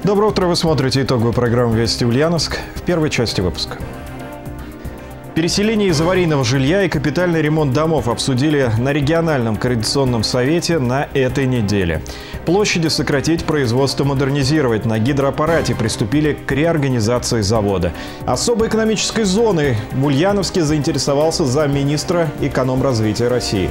Доброе утро, вы смотрите итоговую программу «Вести Ульяновск». В первой части выпуска. Переселение из аварийного жилья и капитальный ремонт домов обсудили на региональном координационном совете на этой неделе. Площади сократить, производство модернизировать. На гидроаппарате приступили к реорганизации завода. Особой экономической зоной в Ульяновске заинтересовался замминистра экономразвития России.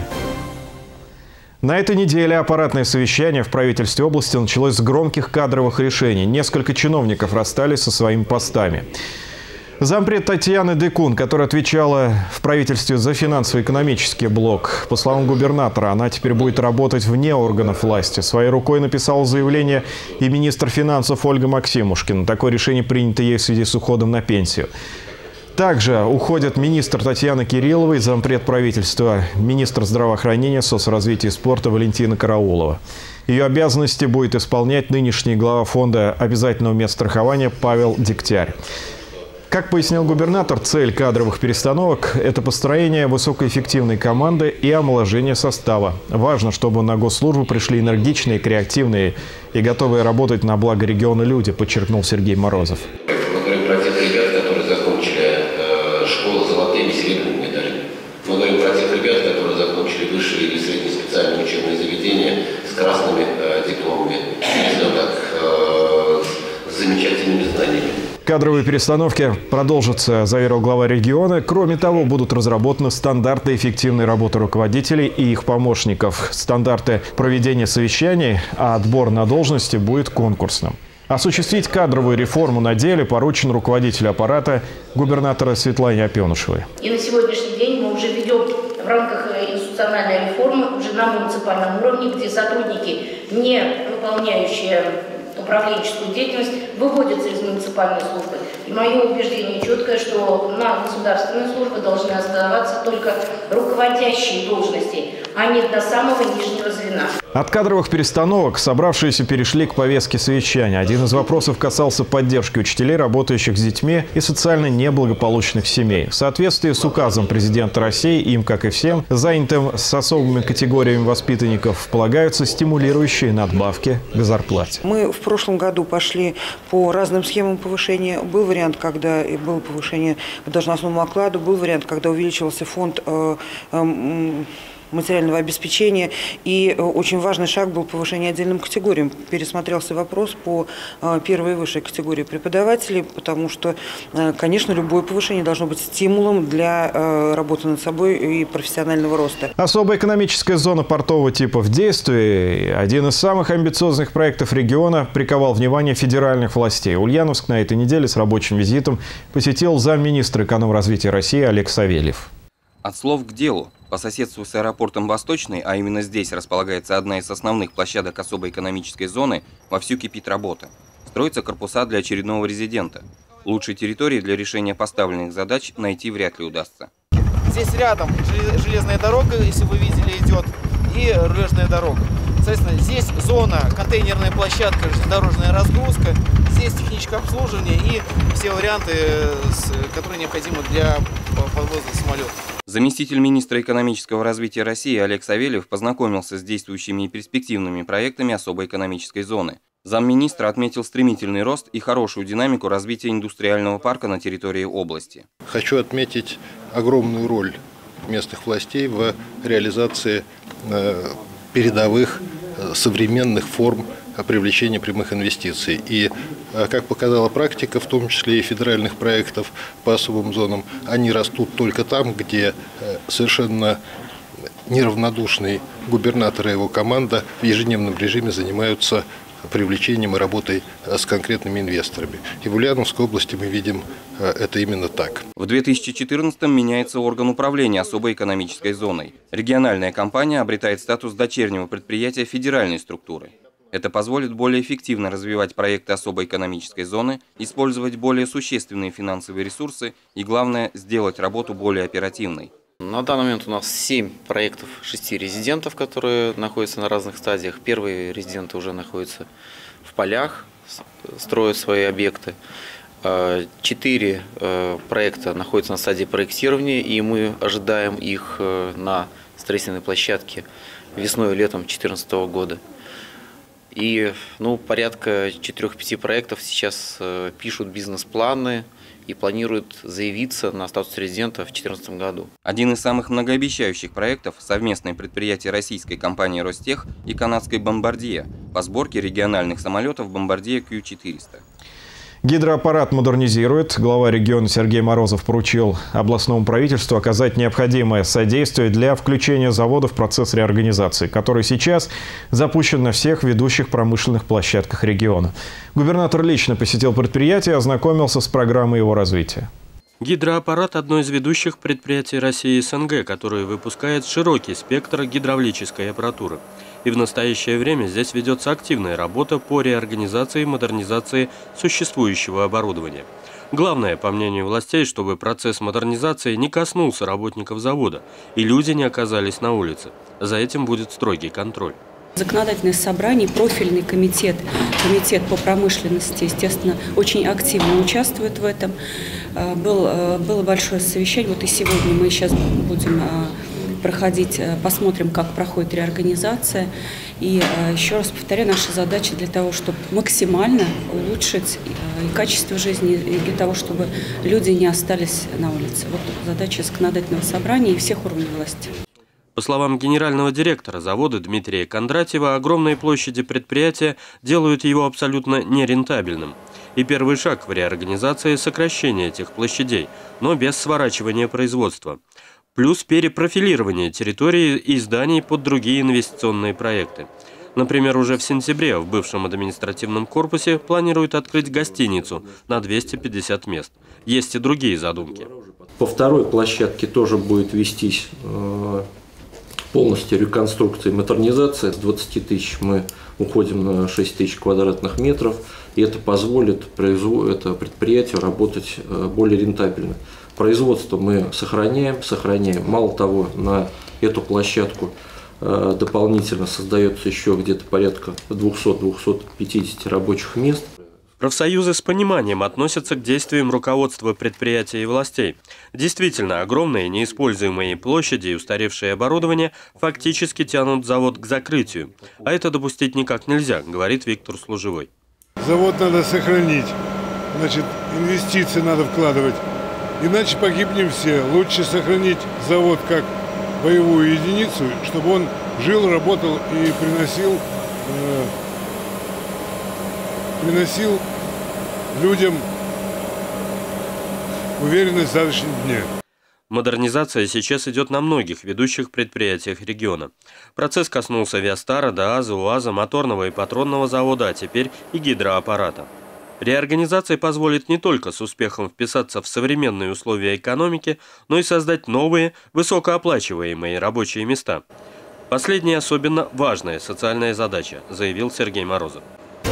На этой неделе аппаратное совещание в правительстве области началось с громких кадровых решений. Несколько чиновников расстались со своими постами. Зампред Татьяны Декун, которая отвечала в правительстве за финансово-экономический блок, по словам губернатора, она теперь будет работать вне органов власти. Своей рукой написал заявление и министр финансов Ольга Максимушкина. Такое решение принято ей в связи с уходом на пенсию. Также уходят министр Татьяна Кириллова и зампред правительства, министр здравоохранения, соцразвития и спорта Валентина Караулова. Ее обязанности будет исполнять нынешний глава фонда обязательного медстрахования Павел Дегтярь. Как пояснил губернатор, цель кадровых перестановок – это построение высокоэффективной команды и омоложение состава. Важно, чтобы на госслужбу пришли энергичные, креативные и готовые работать на благо региона люди, подчеркнул Сергей Морозов. Мы говорим про тех ребят, которые закончили школу с золотыми и серебряными медалями. Мы говорим про тех ребят, которые закончили высшие или средние специальные учебные заведения с красными дипломами, скажем так, с замечательными знаниями. Кадровые перестановки продолжатся, заверил глава региона. Кроме того, будут разработаны стандарты эффективной работы руководителей и их помощников, стандарты проведения совещаний, а отбор на должности будет конкурсным. Осуществить кадровую реформу на деле поручен руководителю аппарата губернатора Светлане Опенышевой. И на сегодняшний день мы уже ведем в рамках институциональной реформы уже на муниципальном уровне, где сотрудники, не выполняющие управленческую деятельность, выводятся из муниципальной службы. И мое убеждение четкое, что на государственной службе должны оставаться только руководящие должности, а не до самого нижнего звена. От кадровых перестановок собравшиеся перешли к повестке совещания. Один из вопросов касался поддержки учителей, работающих с детьми и социально неблагополучных семей. В соответствии с указом президента России, им, как и всем, занятым с особыми категориями воспитанников, полагаются стимулирующие надбавки к зарплате. Мы в прошлом году пошли по разным схемам повышения. Был вариант, когда было повышение к должностному окладу, был вариант, когда увеличивался фонд материального обеспечения. И очень важный шаг был повышение отдельным категориям. Пересмотрелся вопрос по первой и высшей категории преподавателей, потому что, конечно, любое повышение должно быть стимулом для работы над собой и профессионального роста. Особая экономическая зона портового типа в действии. Один из самых амбициозных проектов региона приковал внимание федеральных властей. Ульяновск на этой неделе с рабочим визитом посетил замминистра экономразвития России Олег Савельев. От слов к делу. По соседству с аэропортом Восточный, а именно здесь располагается одна из основных площадок особой экономической зоны, вовсю кипит работа. Строятся корпуса для очередного резидента. Лучшей территории для решения поставленных задач найти вряд ли удастся. Здесь рядом железная дорога, если вы видели, идет, и рулежная дорога. Соответственно, здесь зона, контейнерная площадка, железнодорожная разгрузка, здесь техническое обслуживание и все варианты, которые необходимы для подвоза самолетов. Заместитель министра экономического развития России Олег Савельев познакомился с действующими и перспективными проектами особой экономической зоны. Замминистра отметил стремительный рост и хорошую динамику развития индустриального парка на территории области. Хочу отметить огромную роль местных властей в реализации передовых современных форм привлечения прямых инвестиций. И, как показала практика, в том числе и федеральных проектов по особым зонам, они растут только там, где совершенно неравнодушный губернатор и его команда в ежедневном режиме занимаются привлечением и работой с конкретными инвесторами. И в Ульяновской области мы видим это именно так. В 2014-м меняется орган управления особой экономической зоной. Региональная компания обретает статус дочернего предприятия федеральной структуры. Это позволит более эффективно развивать проекты особой экономической зоны, использовать более существенные финансовые ресурсы и, главное, сделать работу более оперативной. На данный момент у нас 7 проектов 6 резидентов, которые находятся на разных стадиях. Первые резиденты уже находятся в полях, строят свои объекты. 4 проекта находятся на стадии проектирования, и мы ожидаем их на строительной площадке весной и летом 2014 года. И порядка 4-5 проектов сейчас пишут бизнес-планы и планируют заявиться на статус резидента в 2014 году. Один из самых многообещающих проектов – совместное предприятие российской компании «Ростех» и канадской «Бомбардье» по сборке региональных самолетов «Бомбардье Q400». Гидроаппарат модернизирует. Глава региона Сергей Морозов поручил областному правительству оказать необходимое содействие для включения завода в процесс реорганизации, который сейчас запущен на всех ведущих промышленных площадках региона. Губернатор лично посетил предприятие и ознакомился с программой его развития. Гидроаппарат – одно из ведущих предприятий России и СНГ, которое выпускает широкий спектр гидравлической аппаратуры. И в настоящее время здесь ведется активная работа по реорганизации и модернизации существующего оборудования. Главное, по мнению властей, чтобы процесс модернизации не коснулся работников завода и люди не оказались на улице. За этим будет строгий контроль. Законодательное собрание, профильный комитет по промышленности, естественно, очень активно участвует в этом. Было большое совещание, вот и сегодня мы сейчас будем проходить, посмотрим, как проходит реорганизация. И еще раз повторяю, наша задача для того, чтобы максимально улучшить и качество жизни, и для того, чтобы люди не остались на улице. Вот задача законодательного собрания и всех уровней власти. По словам генерального директора завода Дмитрия Кондратьева, огромные площади предприятия делают его абсолютно нерентабельным. И первый шаг в реорганизации – сокращение этих площадей, но без сворачивания производства. Плюс перепрофилирование территории и зданий под другие инвестиционные проекты. Например, уже в сентябре в бывшем административном корпусе планируют открыть гостиницу на 250 мест. Есть и другие задумки. По второй площадке тоже будет вестись полностью реконструкция и модернизация. С 20 тысяч мы уходим на 6 тысяч квадратных метров. И это позволит предприятию работать более рентабельно. Производство мы сохраняем. Мало того, на эту площадку дополнительно создается еще где-то порядка 200-250 рабочих мест. Профсоюзы с пониманием относятся к действиям руководства предприятий и властей. Действительно, огромные неиспользуемые площади и устаревшее оборудование фактически тянут завод к закрытию. А это допустить никак нельзя, говорит Виктор Служевой. Завод надо сохранить, значит, инвестиции надо вкладывать, иначе погибнем все. Лучше сохранить завод как боевую единицу, чтобы он жил, работал и приносил людям уверенность в завтрашнем дне. Модернизация сейчас идет на многих ведущих предприятиях региона. Процесс коснулся Виастара, ДААЗа, УАЗа, моторного и патронного завода, а теперь и гидроаппарата. Реорганизация позволит не только с успехом вписаться в современные условия экономики, но и создать новые, высокооплачиваемые рабочие места. Последняя особенно важная социальная задача, заявил Сергей Морозов.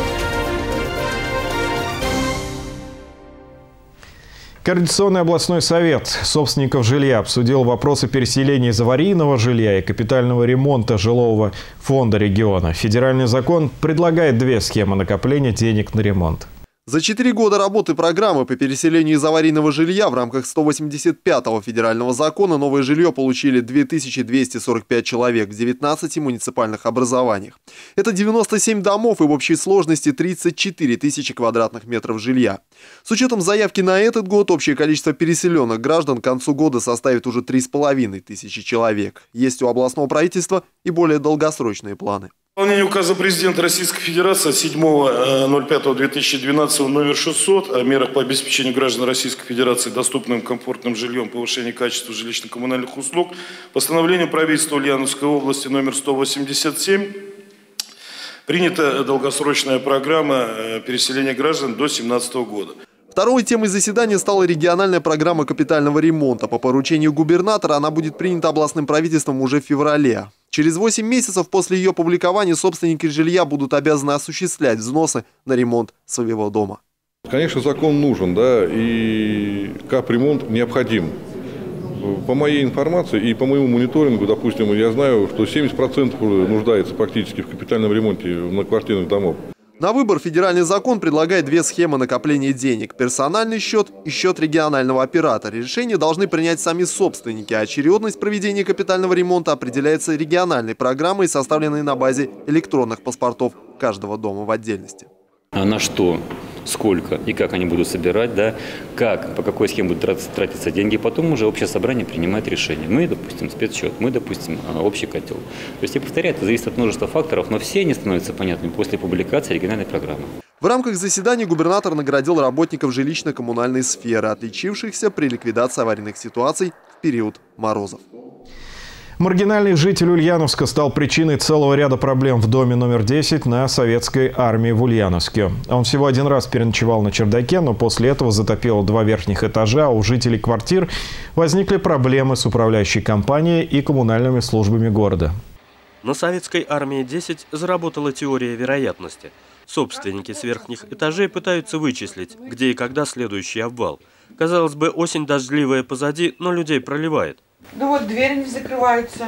Координационный областной совет собственников жилья обсудил вопросы переселения из аварийного жилья и капитального ремонта жилого фонда региона. Федеральный закон предлагает две схемы накопления денег на ремонт. За 4 года работы программы по переселению из аварийного жилья в рамках 185-го федерального закона новое жилье получили 2245 человек в 19 муниципальных образованиях. Это 97 домов и в общей сложности 34 тысячи квадратных метров жилья. С учетом заявки на этот год общее количество переселенных граждан к концу года составит уже 3,5 тысячи человек. Есть у областного правительства и более долгосрочные планы. Выполнение указа президента Российской Федерации от 7.05.2012 номер 600 о мерах по обеспечению граждан Российской Федерации доступным комфортным жильем, повышению качества жилищно-коммунальных услуг, постановлением правительства Ульяновской области номер 187 принята долгосрочная программа переселения граждан до 2017 года. Второй темой заседания стала региональная программа капитального ремонта. По поручению губернатора она будет принята областным правительством уже в феврале. Через 8 месяцев после ее публикования собственники жилья будут обязаны осуществлять взносы на ремонт своего дома. Конечно, закон нужен, да, и капремонт необходим. По моей информации и по моему мониторингу, допустим, я знаю, что 70% нуждается практически в капитальном ремонте многоквартирных домов. На выбор федеральный закон предлагает две схемы накопления денег – персональный счет и счет регионального оператора. Решения должны принять сами собственники, а очередность проведения капитального ремонта определяется региональной программой, составленной на базе электронных паспортов каждого дома в отдельности. На что, сколько и как они будут собирать, да, как, по какой схеме будут тратиться деньги, потом уже общее собрание принимает решение. Мы, допустим, спецсчет, мы, допустим, общий котел. То есть, я повторяю, это зависит от множества факторов, но все они становятся понятными после публикации региональной программы. В рамках заседания губернатор наградил работников жилищно-коммунальной сферы, отличившихся при ликвидации аварийных ситуаций в период морозов. Маргинальный житель Ульяновска стал причиной целого ряда проблем в доме номер 10 на Советской армии в Ульяновске. Он всего один раз переночевал на чердаке, но после этого затопило 2 верхних этажа, а у жителей квартир возникли проблемы с управляющей компанией и коммунальными службами города. На Советской армии 10 заработала теория вероятности. Собственники с верхних этажей пытаются вычислить, где и когда следующий обвал. Казалось бы, осень дождливая позади, но людей проливает. Да вот дверь не закрывается.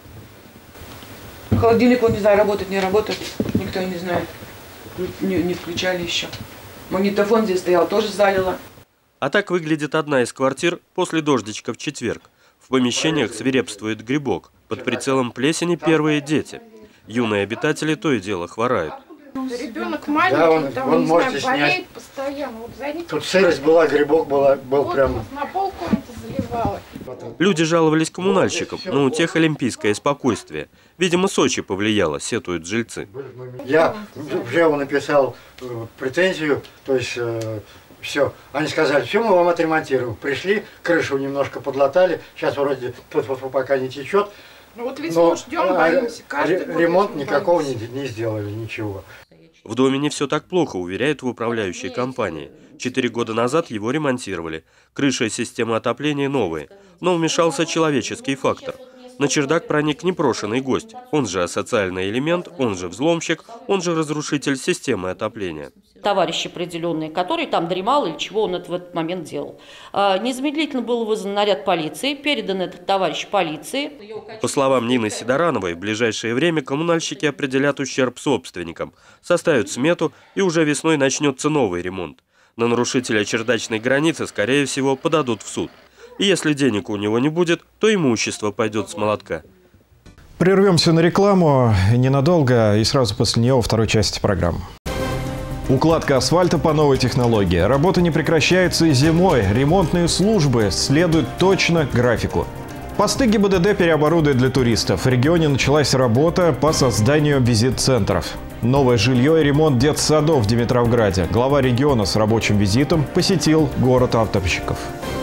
Холодильник, он не знаю, работает, не работает. Никто не знает. Не включали еще. Магнитофон здесь стоял, тоже залило. А так выглядит одна из квартир после дождичка в четверг. В помещениях свирепствует грибок. Под прицелом плесени первые дети. Юные обитатели то и дело хварают. Ребенок маленький, да, там, он не знаю, можете болеет снять. постоянно. Вот зайдите. Тут сырость была, грибок был вот прям... на полкомнаты заливало. Люди жаловались коммунальщикам, но у тех олимпийское спокойствие. Видимо, Сочи повлияло, сетуют жильцы. Я уже написал претензию, то есть все. Они сказали, все, мы вам отремонтируем. Пришли, крышу немножко подлатали, сейчас вроде тут пока не течет. Ну вот весну ждем, боимся. Ремонт никакого не сделали, ничего. В доме не все так плохо, уверяют в управляющей компании. 4 года назад его ремонтировали. Крыша и система отопления новые. Но вмешался человеческий фактор. На чердак проник непрошенный гость. Он же асоциальный элемент, он же взломщик, он же разрушитель системы отопления. Товарищ определенный, который там дремал или чего он в этот момент делал. Незамедлительно был вызван наряд полиции, передан этот товарищ полиции. По словам Нины Сидорановой, в ближайшее время коммунальщики определят ущерб собственникам, составят смету и уже весной начнется новый ремонт. На нарушителя чердачной границы, скорее всего, подадут в суд. И если денег у него не будет, то имущество пойдет с молотка. Прервемся на рекламу ненадолго и сразу после нее во второй части программы. Укладка асфальта по новой технологии. Работа не прекращается и зимой. Ремонтные службы следуют точно графику. Посты ГИБДД переоборудуют для туристов. В регионе началась работа по созданию визит-центров. Новое жилье и ремонт детсадов в Димитровграде. Глава региона с рабочим визитом посетил город автопщиков.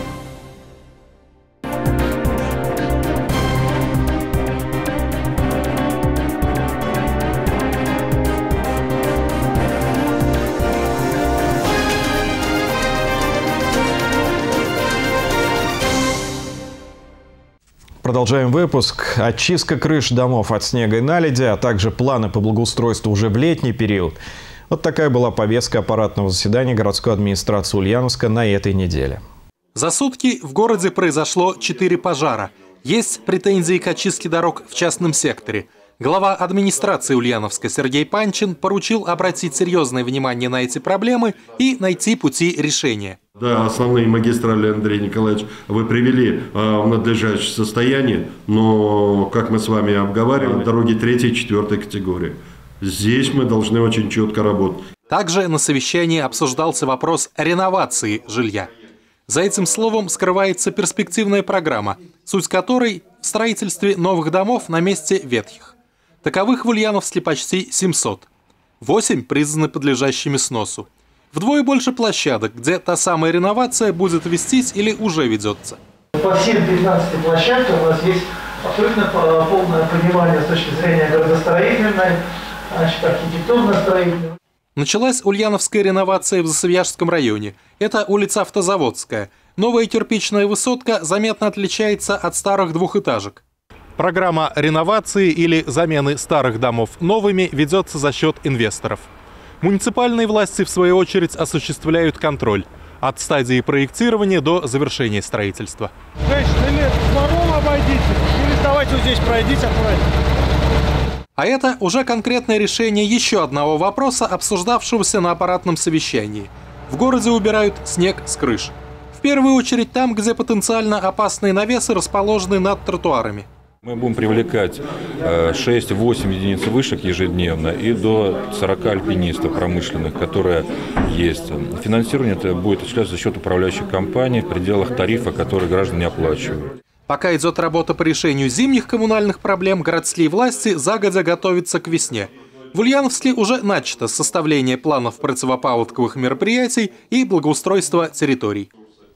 Продолжаем выпуск. Очистка крыш домов от снега и наледи, а также планы по благоустройству уже в летний период. Вот такая была повестка аппаратного заседания городской администрации Ульяновска на этой неделе. За сутки в городе произошло 4 пожара. Есть претензии к очистке дорог в частном секторе. Глава администрации Ульяновска Сергей Панчин поручил обратить серьезное внимание на эти проблемы и найти пути решения. Да, основные магистрали, Андрей Николаевич, вы привели в надлежащее состояние, но, как мы с вами обговаривали, дороги 3 и 4 категории. Здесь мы должны очень четко работать. Также на совещании обсуждался вопрос реновации жилья. За этим словом скрывается перспективная программа, суть которой в строительстве новых домов на месте ветхих. Таковых в Ульяновске почти 700. 8 признаны подлежащими сносу. Вдвое больше площадок, где та самая реновация будет вестись или уже ведется. По всем 15 площадкам у нас есть абсолютно полное понимание с точки зрения градостроительной, архитектурно-строительной. Началась ульяновская реновация в Засовьяжском районе. Это улица Автозаводская. Новая кирпичная высотка заметно отличается от старых двухэтажек. Программа реновации или замены старых домов новыми ведется за счет инвесторов. Муниципальные власти, в свою очередь, осуществляют контроль от стадии проектирования до завершения строительства. Женщины, двором обойдите или давайте вот здесь пройдите аккуратно. А это уже конкретное решение еще одного вопроса, обсуждавшегося на аппаратном совещании. В городе убирают снег с крыш. В первую очередь там, где потенциально опасные навесы расположены над тротуарами. Мы будем привлекать 6-8 единиц вышек ежедневно и до 40 альпинистов промышленных, которые есть. Финансирование это будет осуществляться за счет управляющей компании в пределах тарифа, который граждане оплачивают. Пока идет работа по решению зимних коммунальных проблем, городские власти загодя готовятся к весне. В Ульяновске уже начато составление планов противопаводковых мероприятий и благоустройства территорий.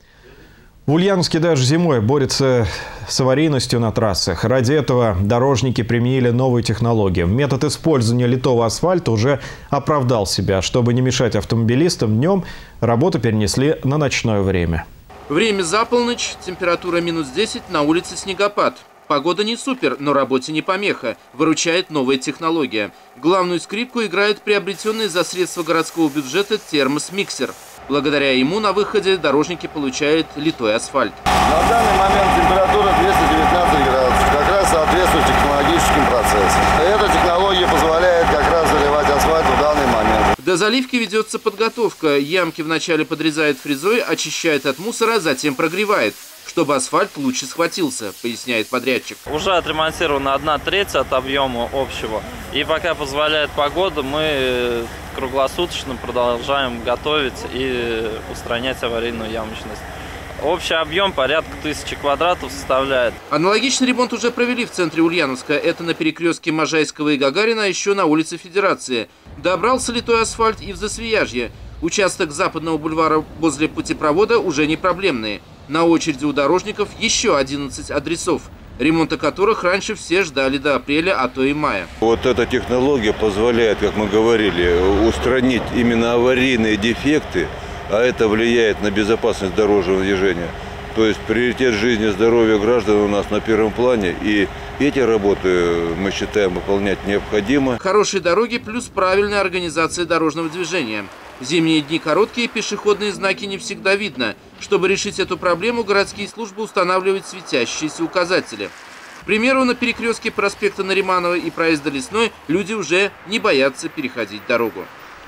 В Ульяновске даже зимой борется с аварийностью на трассах. Ради этого дорожники применили новые технологии. Метод использования литого асфальта уже оправдал себя. Чтобы не мешать автомобилистам днем, работу перенесли на ночное время. Время за полночь, температура минус 10, на улице снегопад. Погода не супер, но работе не помеха. Выручает новая технология. Главную скрипку играет приобретенный за средства городского бюджета термос-миксер. Благодаря ему на выходе дорожники получают литой асфальт. На данный момент температура 219 градусов, как раз соответствует технологическим процессам. Эта технология позволяет как раз заливать асфальт в данный момент. До заливки ведется подготовка. Ямки вначале подрезает фрезой, очищает от мусора, затем прогревает, чтобы асфальт лучше схватился, поясняет подрядчик. Уже отремонтирована 1/3 от объема общего. И пока позволяет погода, мы круглосуточно продолжаем готовить и устранять аварийную ямочность. Общий объем порядка 1000 квадратов составляет. Аналогичный ремонт уже провели в центре Ульяновска. Это на перекрестке Можайского и Гагарина, а еще на улице Федерации. Добрался литой асфальт и в Засвияжье. Участок Западного бульвара возле путепровода уже не проблемный. На очереди у дорожников еще 11 адресов, ремонта которых раньше все ждали до апреля, а то и мая. Вот эта технология позволяет, как мы говорили, устранить именно аварийные дефекты, а это влияет на безопасность дорожного движения. То есть приоритет жизни и здоровья граждан у нас на первом плане, и эти работы, мы считаем, выполнять необходимо. Хорошие дороги плюс правильная организация дорожного движения. В зимние дни короткие, пешеходные знаки не всегда видно. Чтобы решить эту проблему, городские службы устанавливают светящиеся указатели. К примеру, на перекрестке проспекта Нариманова и проезда Лесной люди уже не боятся переходить дорогу.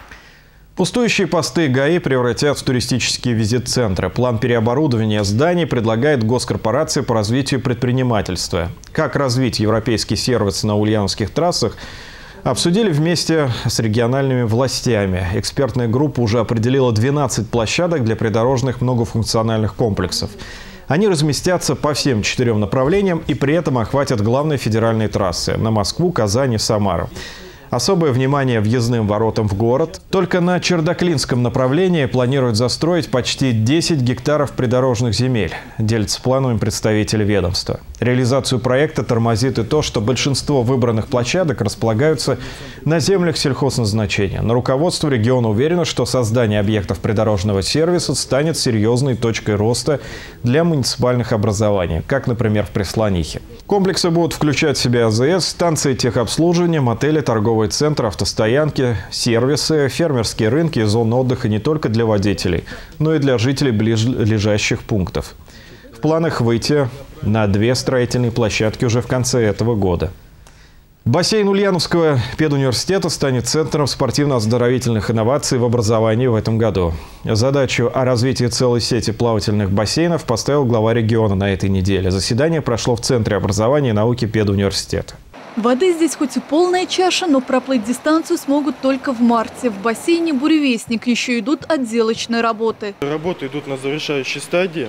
Пустующие посты ГАИ превратят в туристические визит-центры. План переоборудования зданий предлагает Госкорпорация по развитию предпринимательства. Как развить европейский сервис на ульяновских трассах, обсудили вместе с региональными властями. Экспертная группа уже определила 12 площадок для придорожных многофункциональных комплексов. Они разместятся по всем 4 направлениям и при этом охватят главные федеральные трассы на Москву, Казань и Самару. Особое внимание въездным воротам в город. Только на Чердаклинском направлении планируют застроить почти 10 гектаров придорожных земель, делятся плановыми представители ведомства. Реализацию проекта тормозит и то, что большинство выбранных площадок располагаются на землях сельхозназначения. Но руководство региона уверено, что создание объектов придорожного сервиса станет серьезной точкой роста для муниципальных образований, как, например, в Преслонихе. Комплексы будут включать в себя АЗС, станции техобслуживания, мотели, торговые центры, автостоянки, сервисы, фермерские рынки и зоны отдыха не только для водителей, но и для жителей близлежащих пунктов. В планах выйти на 2 строительные площадки уже в конце этого года. Бассейн Ульяновского педуниверситета станет центром спортивно-оздоровительных инноваций в образовании в этом году. Задачу о развитии целой сети плавательных бассейнов поставил глава региона на этой неделе. Заседание прошло в Центре образования и науки педуниверситета. Воды здесь хоть и полная чаша, но проплыть дистанцию смогут только в марте. В бассейне «Буревестник» еще идут отделочные работы. Работы идут на завершающей стадии.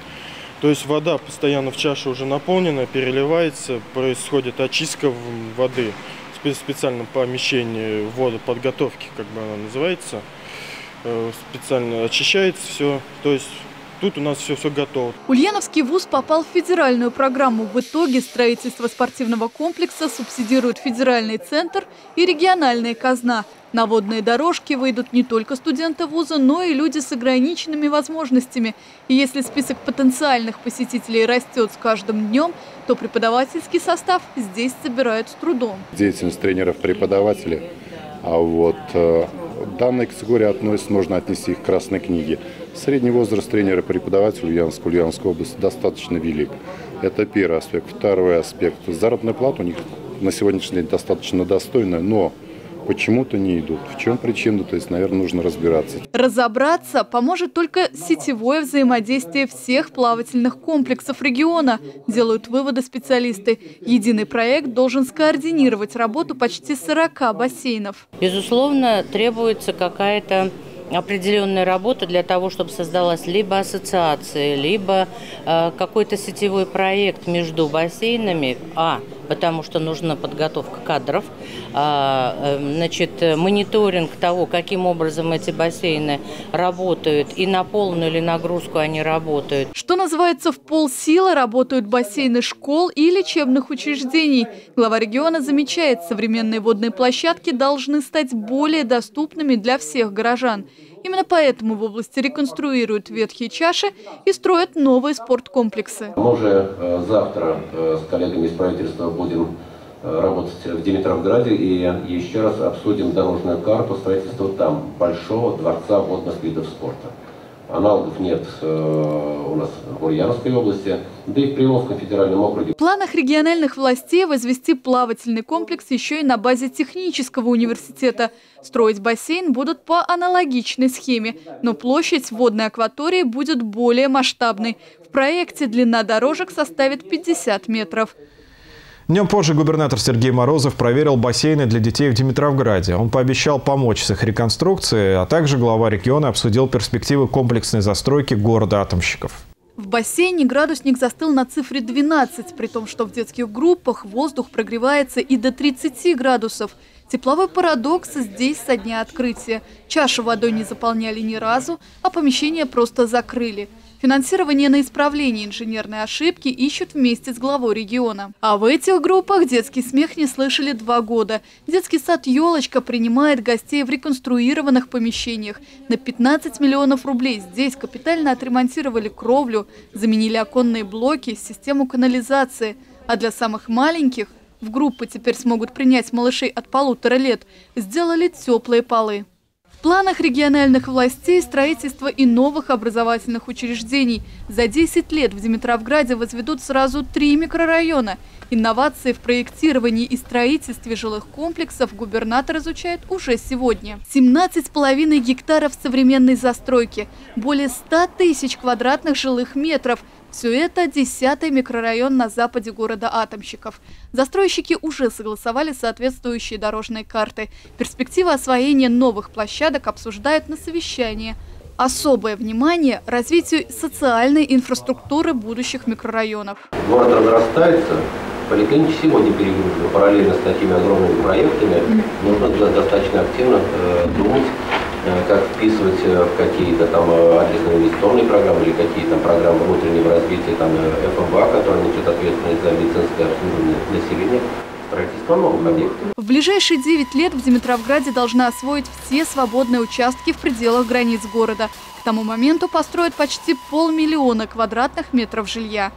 То есть вода постоянно в чаше уже наполнена, переливается, происходит очистка воды в специальном помещении водоподготовки, как бы она называется. Специально очищается все. То есть тут у нас все готово. Ульяновский вуз попал в федеральную программу. В итоге строительство спортивного комплекса субсидирует федеральный центр и региональная казна. На водные дорожки выйдут не только студенты вуза, но и люди с ограниченными возможностями. И если список потенциальных посетителей растет с каждым днем, то преподавательский состав здесь собирают с трудом. Деятельность тренеров-преподавателей. А вот данной категории относится, можно отнести их к красной книге. Средний возраст тренера-преподавателя Ульяновской области достаточно велик. Это первый аспект. Второй аспект. Заработная плата у них на сегодняшний день достаточно достойная, но почему-то не идут. В чем причина? То есть, наверное, нужно разбираться. Разобраться поможет только сетевое взаимодействие всех плавательных комплексов региона, делают выводы специалисты. Единый проект должен скоординировать работу почти 40 бассейнов. Безусловно, требуется какая-то определенная работа для того, чтобы создалась либо ассоциация, либо какой-то сетевой проект между бассейнами, потому что нужна подготовка кадров, мониторинг того, каким образом эти бассейны работают и на полную или нагрузку они работают. Что называется, в полсилы работают бассейны школ и лечебных учреждений. Глава региона замечает, современные водные площадки должны стать более доступными для всех горожан. Именно поэтому в области реконструируют ветхие чаши и строят новые спорткомплексы. Мы уже завтра с коллегами из правительства будем работать в Димитровграде и еще раз обсудим дорожную карту строительства там большого дворца водных видов спорта. Аналогов нет у нас в Ульяновской области, да и в Приволжском федеральном округе. В планах региональных властей возвести плавательный комплекс еще и на базе технического университета. Строить бассейн будут по аналогичной схеме, но площадь водной акватории будет более масштабной. В проекте длина дорожек составит 50 метров. Днем позже губернатор Сергей Морозов проверил бассейны для детей в Димитровграде. Он пообещал помочь с их реконструкцией, а также глава региона обсудил перспективы комплексной застройки города атомщиков. В бассейне градусник застыл на цифре 12, при том, что в детских группах воздух прогревается и до 30 градусов. Тепловой парадокс здесь со дня открытия. Чашу водой не заполняли ни разу, а помещение просто закрыли. Финансирование на исправление инженерной ошибки ищут вместе с главой региона. А в этих группах детский смех не слышали 2 года. Детский сад «Елочка» принимает гостей в реконструированных помещениях. На 15 миллионов рублей здесь капитально отремонтировали кровлю, заменили оконные блоки, систему канализации. А для самых маленьких, в группы теперь смогут принять малышей от 1,5 лет, сделали теплые полы. В планах региональных властей строительство и новых образовательных учреждений. За 10 лет в Димитровграде возведут сразу 3 микрорайона. Инновации в проектировании и строительстве жилых комплексов губернатор изучает уже сегодня. 17,5 гектаров современной застройки, более 100 тысяч квадратных жилых метров. Все это 10-й микрорайон на западе города Атомщиков. Застройщики уже согласовали соответствующие дорожные карты. Перспективы освоения новых площадок обсуждают на совещании. Особое внимание – развитию социальной инфраструктуры будущих микрорайонов. Город разрастается, поликлиники сегодня перегружены. Параллельно с такими огромными проектами нужно достаточно активно думать, как вписывать в какие-то там адресные инвестиционные программы или какие-то программы внутреннего развития, там ФМБА, который несет ответственность за медицинское обслуживание населения, строительство новых объектов. В ближайшие 9 лет в Димитровграде должна освоить все свободные участки в пределах границ города. К тому моменту построят почти 500 000 квадратных метров жилья.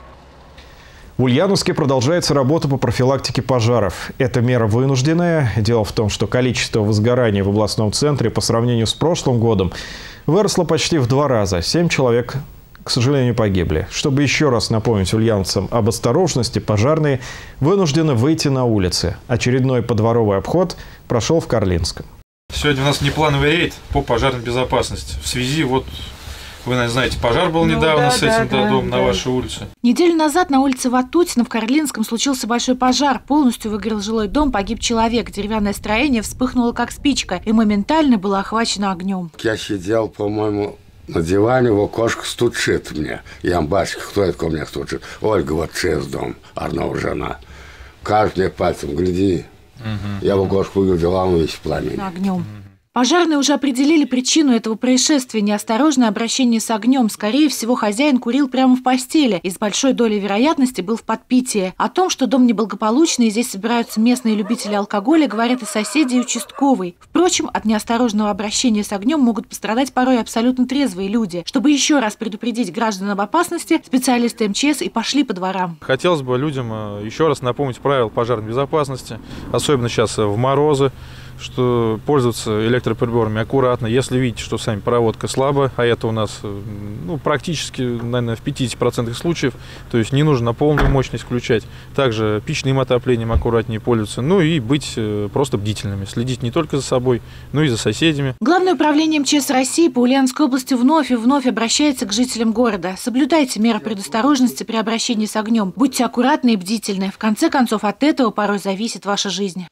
В Ульяновске продолжается работа по профилактике пожаров. Эта мера вынужденная. Дело в том, что количество возгораний в областном центре по сравнению с прошлым годом выросло почти в 2 раза. 7 человек, к сожалению, погибли. Чтобы еще раз напомнить ульяновцам об осторожности, пожарные вынуждены выйти на улицы. Очередной подворовый обход прошел в Карлинском. Сегодня у нас внеплановый рейд по пожарной безопасности. В связи вы, наверное, знаете, пожар был недавно с этим домом на вашей улице. Неделю назад на улице Ватутина в Карлинском случился большой пожар. Полностью выгорел жилой дом, погиб человек. Деревянное строение вспыхнуло как спичка и моментально было охвачено огнем. Я сидел, по-моему, на диване, в окошко стучит мне. Я батюшка, кто это ко мне стучит? Ольга, вот честь дом, Арнова жена. Кажет мне пальцем, гляди. Я в окошко выглядел, а он весь в пламени. Огнем. Пожарные уже определили причину этого происшествия – неосторожное обращение с огнем. Скорее всего, хозяин курил прямо в постели и с большой долей вероятности был в подпитии. О том, что дом неблагополучный и здесь собираются местные любители алкоголя, говорят и соседи, и участковый. Впрочем, от неосторожного обращения с огнем могут пострадать порой абсолютно трезвые люди. Чтобы еще раз предупредить граждан об опасности, специалисты МЧС и пошли по дворам. Хотелось бы людям еще раз напомнить правила пожарной безопасности, особенно сейчас в морозы. что пользоваться электроприборами аккуратно. Если видите, что сами проводка слаба, а это у нас практически, наверное, в 50% случаев, то есть не нужно на полную мощность включать. Также печным отоплением аккуратнее пользоваться, и быть просто бдительными, следить не только за собой, но и за соседями. Главное управление МЧС России по Ульяновской области вновь и вновь обращается к жителям города. Соблюдайте меры предосторожности при обращении с огнем. Будьте аккуратны и бдительны. В конце концов, от этого порой зависит ваша жизнь.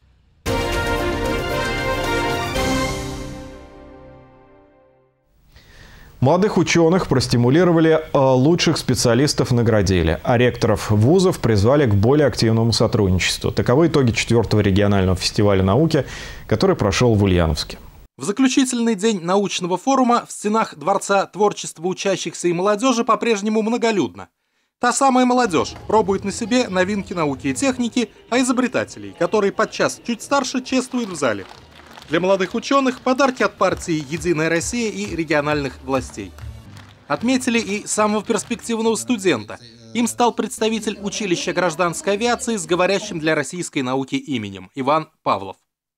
Молодых ученых простимулировали, лучших специалистов наградили, а ректоров вузов призвали к более активному сотрудничеству. Таковы итоги 4-го регионального фестиваля науки, который прошел в Ульяновске. В заключительный день научного форума в стенах Дворца творчества учащихся и молодежи по-прежнему многолюдно. Та самая молодежь пробует на себе новинки науки и техники, а изобретателей, которые подчас чуть старше, чествуют в зале. Для молодых ученых подарки от партии «Единая Россия» и региональных властей. Отметили и самого перспективного студента. Им стал представитель училища гражданской авиации с говорящим для российской науки именем Иван Павлов.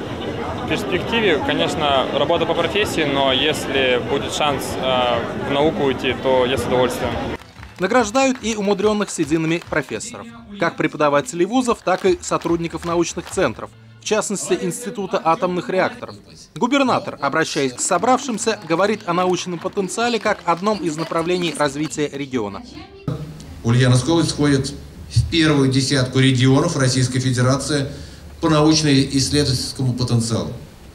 В перспективе, конечно, работа по профессии, но если будет шанс в науку уйти, то я с удовольствием. Награждают и умудренных сединами профессоров, как преподавателей вузов, так и сотрудников научных центров, в частности, Института атомных реакторов. Губернатор, обращаясь к собравшимся, говорит о научном потенциале как одном из направлений развития региона. Ульяновская область входит в первую десятку регионов Российской Федерации по научно-исследовательскому потенциалу.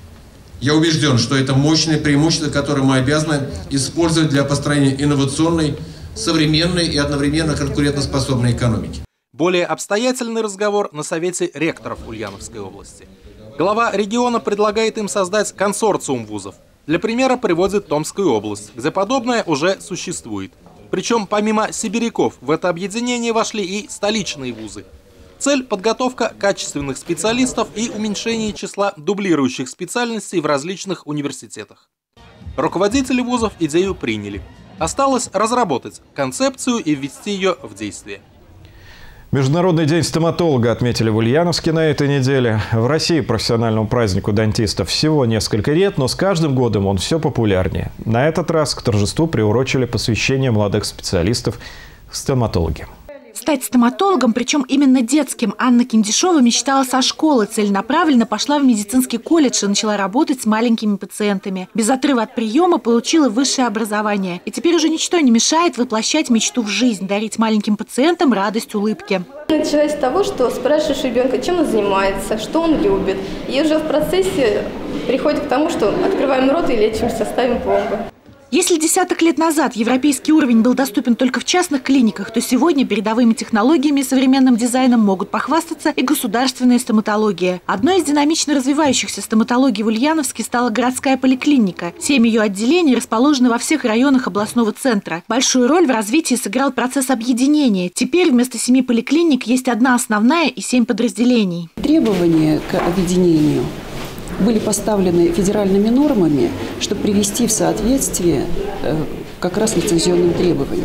Я убежден, что это мощное преимущество, которое мы обязаны использовать для построения инновационной, современной и одновременно конкурентоспособной экономики. Более обстоятельный разговор на Совете ректоров Ульяновской области. Глава региона предлагает им создать консорциум вузов. Для примера приводит Томскую область, где подобное уже существует. Причем помимо сибиряков в это объединение вошли и столичные вузы. Цель – подготовка качественных специалистов и уменьшение числа дублирующих специальностей в различных университетах. Руководители вузов идею приняли. Осталось разработать концепцию и ввести ее в действие. Международный день стоматолога отметили в Ульяновске на этой неделе. В России профессиональному празднику дантистов всего несколько лет, но с каждым годом он все популярнее. На этот раз к торжеству приурочили посвящение молодых специалистов в стоматологи. Стать стоматологом, причем именно детским, Анна Киндишова мечтала со школы, целенаправленно пошла в медицинский колледж и начала работать с маленькими пациентами. Без отрыва от приема получила высшее образование. И теперь уже ничто не мешает воплощать мечту в жизнь, дарить маленьким пациентам радость, улыбки. Началось с того, что спрашиваешь ребенка, чем он занимается, что он любит. И уже в процессе приходит к тому, что открываем рот и лечимся, ставим пломбы. Если десяток лет назад европейский уровень был доступен только в частных клиниках, то сегодня передовыми технологиями и современным дизайном могут похвастаться и государственная стоматология. Одной из динамично развивающихся стоматологий в Ульяновске стала городская поликлиника. 7 ее отделений расположены во всех районах областного центра. Большую роль в развитии сыграл процесс объединения. Теперь вместо 7 поликлиник есть одна основная и 7 подразделений. Требования к объединению были поставлены федеральными нормами, чтобы привести в соответствие как раз лицензионным требованиям.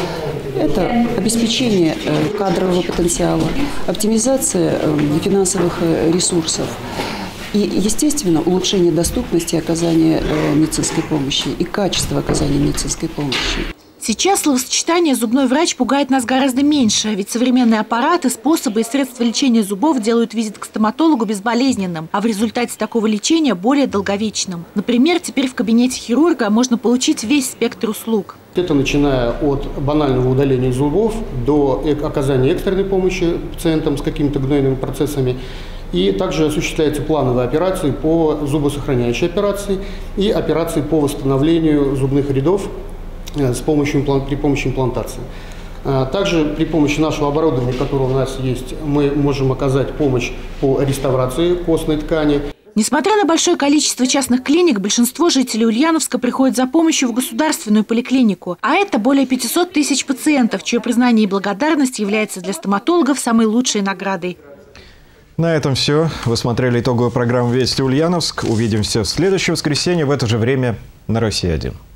Это обеспечение кадрового потенциала, оптимизация финансовых ресурсов и, естественно, улучшение доступности оказания медицинской помощи и качества оказания медицинской помощи. Сейчас словосочетание «зубной врач» пугает нас гораздо меньше, ведь современные аппараты, способы и средства лечения зубов делают визит к стоматологу безболезненным, а в результате такого лечения более долговечным. Например, теперь в кабинете хирурга можно получить весь спектр услуг. Это начиная от банального удаления зубов до оказания экстренной помощи пациентам с какими-то гнойными процессами. И также осуществляются плановые операции по зубосохраняющей операции и операции по восстановлению зубных рядов при помощи имплантации. Также при помощи нашего оборудования, которое у нас есть, мы можем оказать помощь по реставрации костной ткани. Несмотря на большое количество частных клиник, большинство жителей Ульяновска приходят за помощью в государственную поликлинику. А это более 500 тысяч пациентов, чье признание и благодарность является для стоматологов самой лучшей наградой. На этом все. Вы смотрели итоговую программу «Вести Ульяновск». Увидимся в следующее воскресенье в это же время на Россия-1.